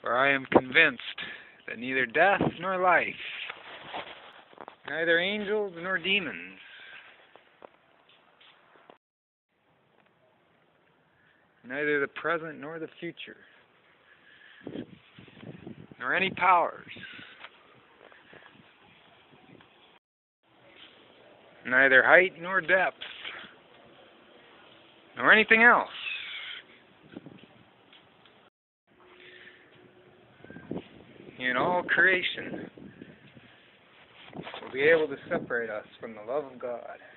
For I am convinced that neither death nor life, neither angels nor demons, neither the present nor the future, nor any powers, neither height nor depth, nor anything else in all creation will be able to separate us from the love of God.